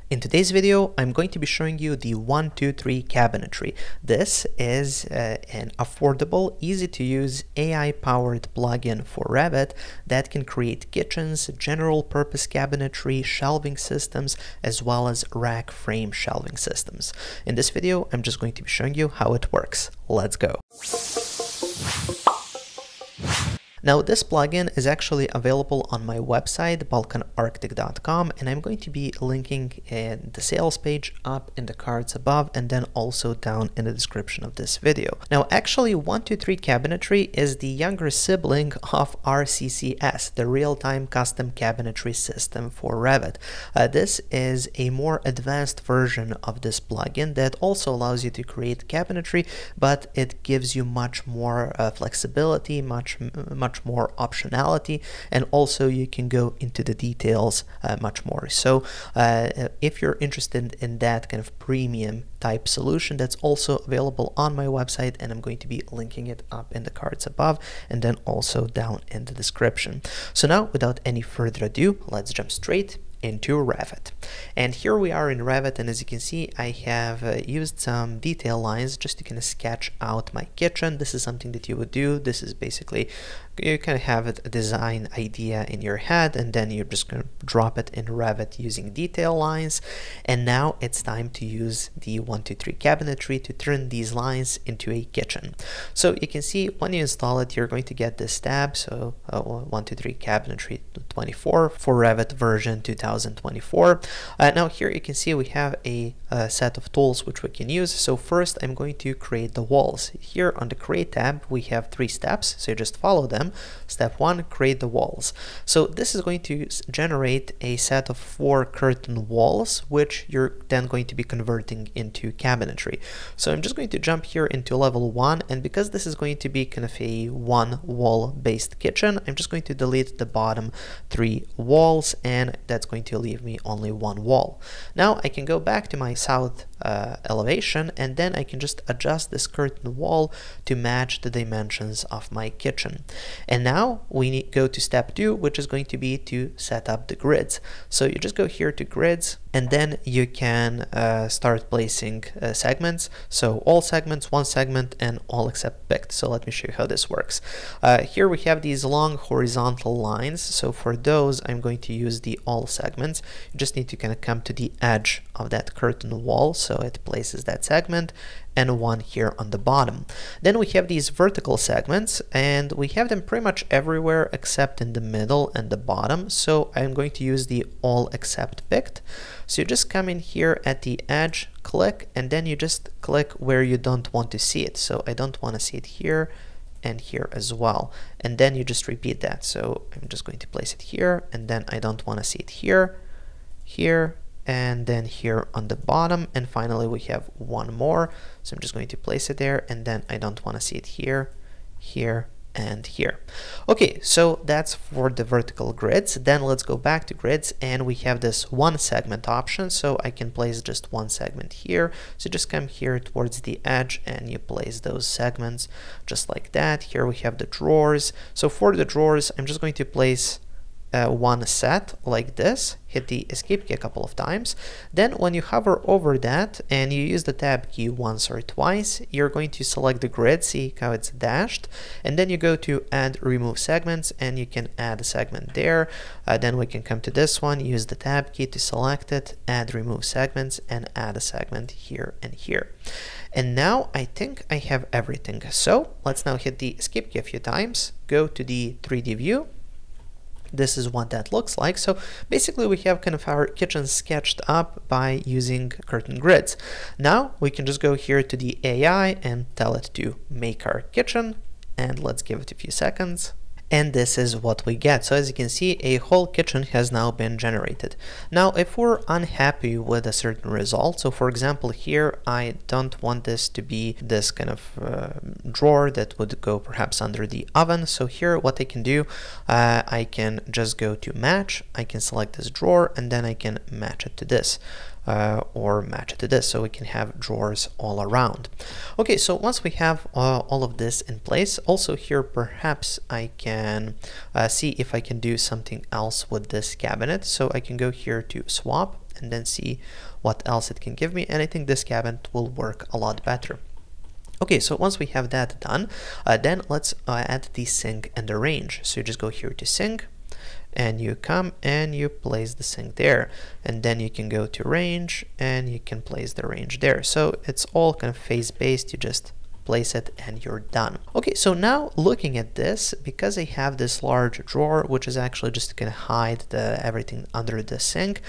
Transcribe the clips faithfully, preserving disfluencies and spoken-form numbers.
In today's video, I'm going to be showing you the one two three cabinetry. This is uh, an affordable, easy to use A I-powered plugin for Revit that can create kitchens, general purpose cabinetry, shelving systems, as well as rack frame shelving systems. In this video, I'm just going to be showing you how it works. Let's go. Now, this plugin is actually available on my website, balkan architect dot com, and I'm going to be linking in the sales page up in the cards above and then also down in the description of this video. Now, actually, one two three Cabinetry is the younger sibling of R C C S, the real-time custom cabinetry system for Revit. Uh, this is a more advanced version of this plugin that also allows you to create cabinetry, but it gives you much more uh, flexibility, much, much much more optionality, and also you can go into the details uh, much more. So uh, if you're interested in that kind of premium type solution, that's also available on my website, and I'm going to be linking it up in the cards above and then also down in the description. So now, without any further ado, let's jump straight into Revit. And here we are in Revit, and as you can see, I have uh, used some detail lines just to kind of sketch out my kitchen. This is something that you would do. This is basically, you kind of have a design idea in your head, and then you're just going to drop it in Revit using detail lines. And now it's time to use the one two three cabinetry to turn these lines into a kitchen. So you can see when you install it, you're going to get this tab. So uh, one two three cabinetry twenty-four for Revit version two thousand twenty-four. Uh, now here you can see we have a, a set of tools which we can use. So first I'm going to create the walls. Here on the create tab we have three steps, so you just follow them. Step one, create the walls. So this is going to generate a set of four curtain walls which you're then going to be converting into cabinetry. So I'm just going to jump here into level one, and because this is going to be kind of a one wall based kitchen, I'm just going to delete the bottom three walls, and that's going to leave me only one wall. Now I can go back to my south uh, elevation, and then I can just adjust this curtain wall to match the dimensions of my kitchen. And now we need go to step two, which is going to be to set up the grids. So you just go here to grids, and then you can uh, start placing uh, segments. So all segments, one segment, and all except picked. So let me show you how this works. Uh, here we have these long horizontal lines. So for those, I'm going to use the all segments. You just need to kind of come to the edge of that curtain wall, so it places that segment, and one here on the bottom. Then we have these vertical segments, and we have them pretty much everywhere except in the middle and the bottom. So I'm going to use the all except picked. So you just come in here at the edge, click, and then you just click where you don't want to see it. So I don't want to see it here and here as well. And then you just repeat that. So I'm just going to place it here, and then I don't want to see it here, here, and then here on the bottom. And finally we have one more, so I'm just going to place it there, and then I don't want to see it here, here, and here. Okay, so that's for the vertical grids. Then let's go back to grids, and we have this one segment option, so I can place just one segment here. So just come here towards the edge and you place those segments just like that. Here we have the drawers. So for the drawers, I'm just going to place Uh, one set like this, hit the escape key a couple of times. Then when you hover over that and you use the tab key once or twice, you're going to select the grid, see how it's dashed, and then you go to add remove segments, and you can add a segment there. Uh, then we can come to this one, use the tab key to select it, add remove segments, and add a segment here and here. And now I think I have everything. So let's now hit the escape key a few times, go to the three D view. This is what that looks like. So basically we have kind of our kitchen sketched up by using curtain grids. Now we can just go here to the A I and tell it to make our kitchen, and let's give it a few seconds. And this is what we get. So as you can see, a whole kitchen has now been generated. Now, if we're unhappy with a certain result, so for example, here I don't want this to be this kind of uh, drawer that would go perhaps under the oven. So here, what I can do, uh, I can just go to match. I can select this drawer, and then I can match it to this. uh, or match it to this, so we can have drawers all around. Okay, so once we have uh, all of this in place, also here perhaps I can uh, see if I can do something else with this cabinet. So I can go here to swap, and then see what else it can give me, and I think this cabinet will work a lot better. Okay, so once we have that done, uh, then let's uh, add the sink and the range. So you just go here to sink, and you come and you place the sink there, and then you can go to range and you can place the range there. So it's all kind of phase based. You just place it and you're done. Okay, so now looking at this, because I have this large drawer which is actually just gonna hide the everything under the sink,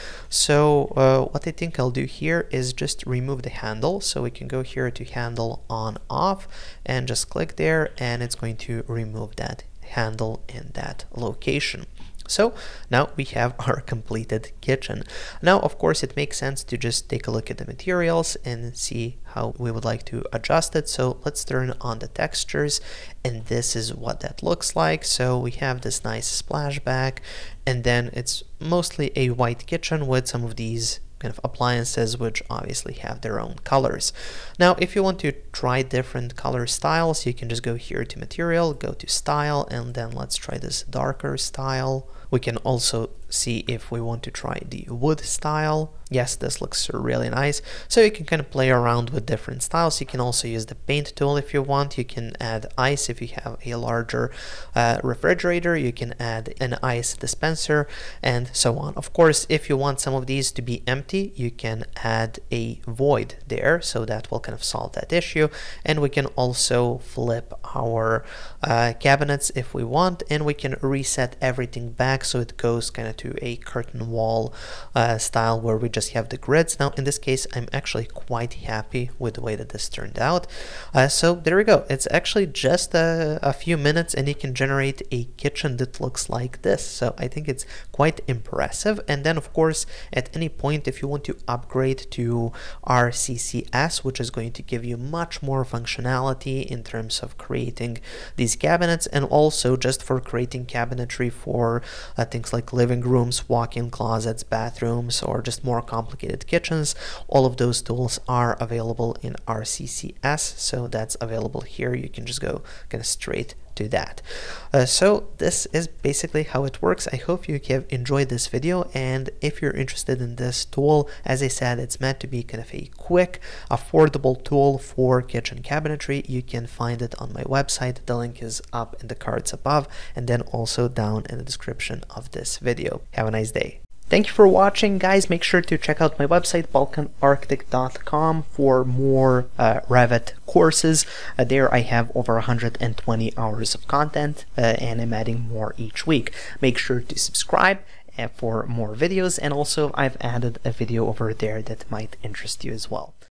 so uh, what I think I'll do here is just remove the handle. So we can go here to handle on off and just click there, and it's going to remove that handle in that location. So now we have our completed kitchen. Now, of course, it makes sense to just take a look at the materials and see how we would like to adjust it. So let's turn on the textures, and this is what that looks like. So we have this nice splashback, and then it's mostly a white kitchen with some of these kind of appliances which obviously have their own colors. Now, if you want to try different color styles, you can just go here to material, go to style, and then let's try this darker style. We can also see if we want to try the wood style. Yes, this looks really nice. So you can kind of play around with different styles. You can also use the paint tool if you want. You can add ice if you have a larger uh, refrigerator. You can add an ice dispenser and so on. Of course, if you want some of these to be empty, you can add a void there, so that will kind of solve that issue. And we can also flip our uh, cabinets if we want, and we can reset everything back so it goes kind of to a curtain wall uh, style where we just have the grids. Now in this case, I'm actually quite happy with the way that this turned out. Uh, so there we go. It's actually just a, a few minutes and you can generate a kitchen that looks like this. So I think it's quite impressive. And then of course, at any point, if you want to upgrade to R C C S, which is going to give you much more functionality in terms of creating these cabinets, and also just for creating cabinetry for uh, things like living rooms, walk-in closets, bathrooms, or just more complicated kitchens, all of those tools are available in R C C S. So that's available here. You can just go kind of straight to that. Uh, so this is basically how it works. I hope you have enjoyed this video, and if you're interested in this tool, as I said, it's meant to be kind of a quick, affordable tool for kitchen cabinetry. You can find it on my website. The link is up in the cards above and then also down in the description of this video. Have a nice day. Thank you for watching, guys. Make sure to check out my website, balkan architect dot com, for more uh, Revit courses. Uh, there I have over one hundred twenty hours of content, uh, and I'm adding more each week. Make sure to subscribe uh, for more videos, and also I've added a video over there that might interest you as well.